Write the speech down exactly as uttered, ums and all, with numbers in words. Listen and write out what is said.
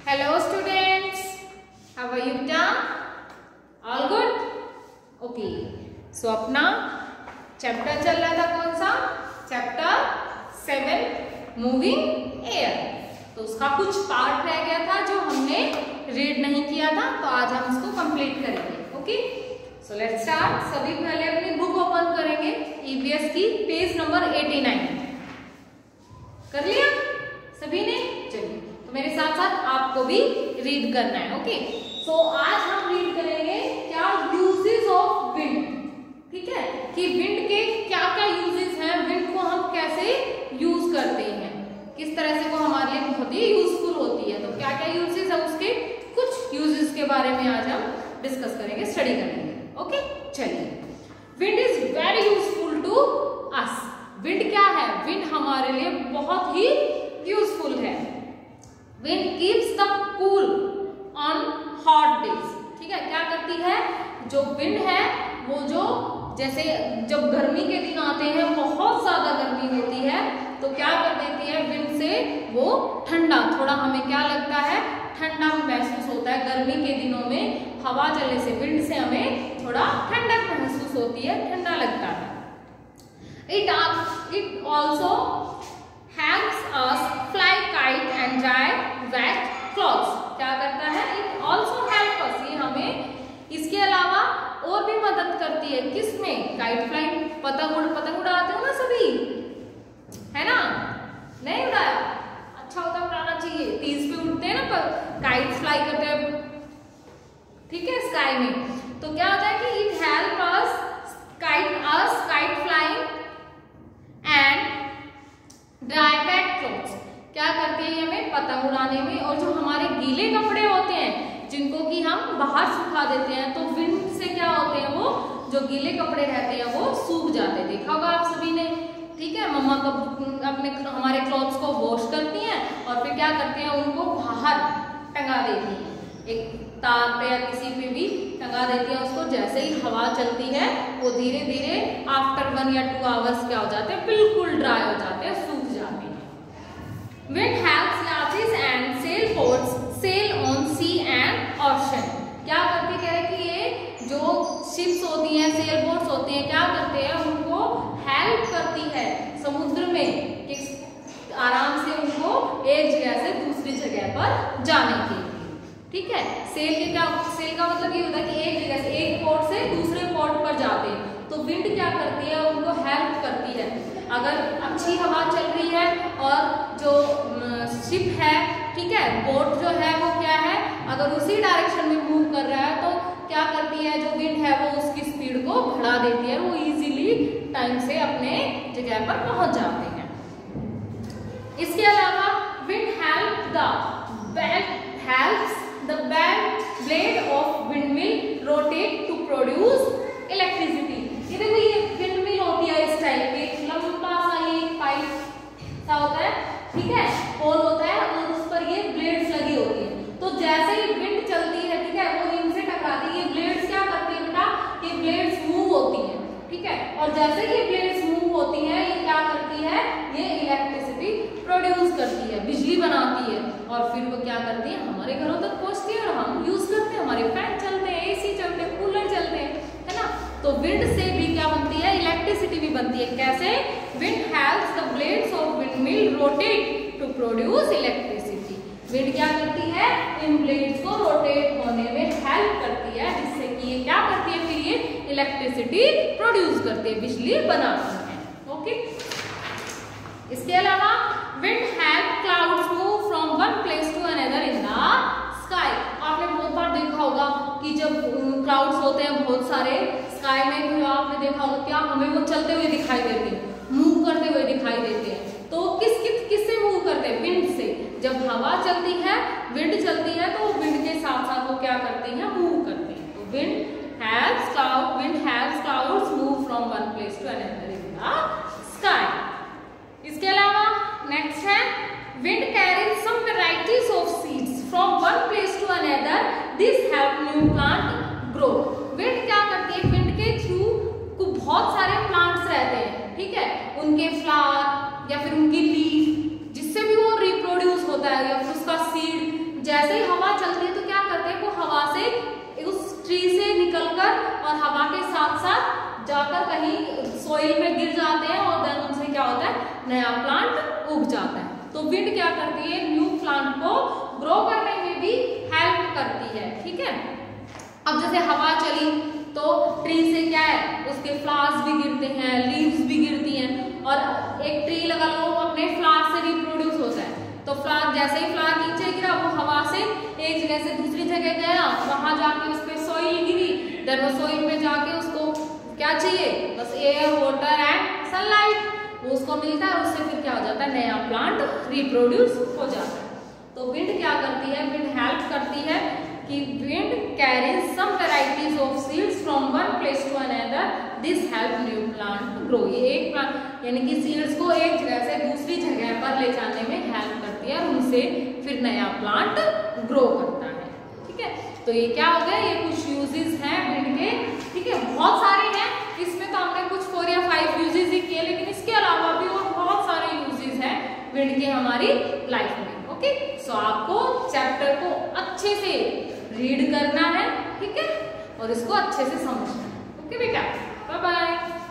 Hello students, how are you done? All good? Okay. So अपना chapter चल रहा था कौन सा? Chapter seven moving air. तो उसका कुछ पार्ट रह गया था जो हमने रीड नहीं किया था, तो आज हम इसको कंप्लीट करेंगे। Okay, so let's start. सभी पहले अपनी बुक ओपन करेंगे ईवीएस की, पेज नंबर एटी नाइन। कर लिया सभी ने? चलिए, तो मेरे साथ साथ आपको भी रीड करना है। ओके, सो आज हम रीड करेंगे क्या यूजेस ऑफ विंड। ठीक है, कि विंड के क्या क्या यूजेस हैं, विंड को हम कैसे यूज करते हैं, किस तरह से वो हमारे लिए बहुत ही यूजफुल होती है। तो क्या क्या यूजेस है, उसके कुछ यूजेस के बारे में आज हम डिस्कस करेंगे, स्टडी करेंगे। ओके, चलिए। Wind is very useful to us. Wind क्या है? विंड हमारे लिए बहुत ही यूजफुल है। Wind keeps the cool on hot days. ठीक है, क्या करती है जो विंड है, वो जो जैसे जब गर्मी के दिन आते हैं, बहुत ज्यादा गर्मी होती है, तो क्या कर देती है विंड से वो ठंडा, थोड़ा हमें क्या लगता है, ठंडा महसूस होता है। गर्मी के दिनों में हवा चलने से, विंड से हमें थोड़ा ठंडक महसूस होती है, ठंडा लगता है। It it also helps us fly kite and dry wet clothes. क्या करता है? It also helps us, ये हमें इसके अलावा और भी मदद करती है। किसमें? काइट फ्लाइंग, पतंग उड़ पतंग उड़ाते हो ना सभी, है ना? नहीं उड़ाया? अच्छा होता है, उड़ाना चाहिए। तीज पे उड़ते हैं ना, काइट फ्लाई करते हैं, ठीक है, स्काई में। तो क्या होता है कि it help us kite us kite flying and dry wet clothes. क्या करती है हमें? पतंग उड़ाने में। और जो हमारे गीले कपड़े होते हैं, जिनको कि हम बाहर सुखा देते हैं, तो विंड से क्या होते हैं, वो जो गीले कपड़े रहते हैं वो सूख जाते हैं। देखा होगा आप सभी ने, ठीक है। मम्मा कब अपने हमारे क्लॉथ्स को वॉश करती हैं और फिर क्या करते हैं, उनको बाहर टंगा देती हैं, एक तार पे या किसी पे भी टंगा देती है उसको। जैसे ही हवा चलती है, वो धीरे धीरे आफ्टर वन या टू आवर्स क्या हो जाते हैं, बिल्कुल ड्राई हो जाते हैं, सूख जाते हैं। विंड हेल्प्स याचिस and sail boats sail on sea and ocean. क्या करती, कह रहे कि ये जो शिप्स होती हैं, सेल बोट्स होती हैं, क्या करते हैं, उनको हेल्प करती है समुद्र में कि आराम से उनको एक जगह से दूसरी जगह पर जाने के लिए। ठीक है, सेल के क्या, सेल का मतलब ये होता है कि एक जगह से, एक पोर्ट से दूसरे पोर्ट पर जाते हैं। तो विंड क्या करती है, उनको हेल्प करती है। अगर अच्छी हवा चल रही है और जो शिप है, ठीक है, बोट जो है वो क्या है, अगर उसी डायरेक्शन में मूव कर रहा है, तो क्या करती है जो विंड है, वो उसकी स्पीड को बढ़ा देती है, वो इजीली टाइम से अपने जगह पर पहुंच जाते हैं। इसके अलावा wind help the back helps the blade of windmill rotate to produce electricity. ये देखो, ये windmill होती है इस टाइप की, लंबा सा ये पाइप सा होता है, ठीक है, होल होता है और उस पर ये ब्लेड्स लगी होती है। तो जैसे ही विंड चलती है, ठीक है, वो इनसे टकराती है। ये ब्लेड्स क्या करती है बेटा, ये ब्लेड्स मूव होती है, ठीक है, और जैसे ये ब्लेड्स मूव होती है, ये क्या करती है, ये इलेक्ट्रिसिटी प्रोड्यूस करती है, बिजली बनाती है, और फिर वो क्या करती है, हमारे घरों तक पहुंचती है और हम यूज करते हैं। हमारे फैन चलते हैं, एसी चलते हैं, कूलर चलते हैं, है ना। तो विंड से भी क्या बनती है, इलेक्ट्रिसिटी भी बनती है। कैसे? Wind helps the blades of windmill rotate to produce electricity. Wind क्या करती है, इन ब्लेड्स को रोटेट होने में हेल्प करती है, जिससे कि ये क्या करती है, फिर ये इलेक्ट्रिसिटी प्रोड्यूस करती है, बिजली बनाती है। ओके, इसके अलावा wind help clouds move from one place to another in the sky. आपने बहुत बार देखा होगा कि जब क्लाउड्स होते हैं बहुत सारे स्काई में, तो आपने देखा होगा क्या, हमें वो चलते हुए दिखाई देते हैं, मूव करते हुए दिखाई देते हैं। तो किस किस किससे मूव करते हैं? विंड से। जब हवा चलती है, विंड चलती है, तो विंड के साथ साथ वो क्या करते हैं, मूव करते हैं। तो wind helps cloud wind helps clouds move from one place to another in the sky. इसके अलावा नेक्स्ट है wind carries some varieties of seeds from one place to another, this help new plant grow. Wind क्या करती है, wind के through को बहुत सारे प्लांट्स रहते हैं, ठीक है, उनके फ्लावर या फिर उनकी लीफ, जिससे भी वो रिप्रोड्यूस होता है, या फिर उसका सीड जैसे ही कहीं सोइल में गिर जाते हैं और देन उनसे क्या होता है, नया प्लांट उग जाता है। तो विंड क्या करती है, न्यू प्लांट को ग्रो करने में भी हेल्प करती है, ठीक है। अब जैसे हवा चली तो ट्री से क्या है, उसके फ्लावर्स भी गिरते हैं, लीव्स भी गिरती हैं, और एक ट्री लगा लो अपने फ्लावर से रिप्रोड्यूस होता है। तो फ्लावर जैसे ही फ्लावर नीचे गिरा, वो हवा से एक जगह से दूसरी जगह गया, वहां जाके उस पर सोइल गिरी, देन वो सोइल में जाके उसको क्या चाहिए, बस एयर, वाटर एंड सनलाइट, वो उसको मिलता है, उससे फिर क्या हो जाता है, नया प्लांट रिप्रोड्यूस हो जाता है। तो विंड क्या करती है, विंड हेल्प करती है कि wind carries some varieties of seeds from one place to another, this help new plant grow. ये एक प्लांट यानी कि सीड्स को एक जगह से दूसरी जगह पर ले जाने में हेल्प करती है, और उनसे फिर नया प्लांट ग्रो करता है, ठीक है। तो ये क्या हो गया, ये कुछ यूजेस हैं विंड के, ठीक है। बहुत सारे हैं, इसमें तो हमने कुछ फोर या फाइव यूजेस ही किए, लेकिन इसके अलावा भी और बहुत सारे यूजेस हैं विंड के हमारी लाइफ में। ओके, सो आपको चैप्टर को अच्छे से रीड करना है, ठीक है, और इसको अच्छे से समझना है। ओके बेटा, बाय बाय।